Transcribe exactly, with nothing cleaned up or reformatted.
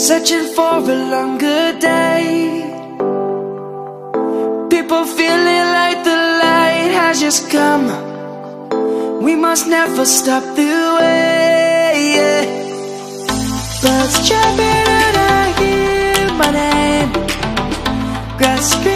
searching for a longer day. People feeling like the light has just come. We must never stop the way, yeah. Birds chirping and I hear my name, grasping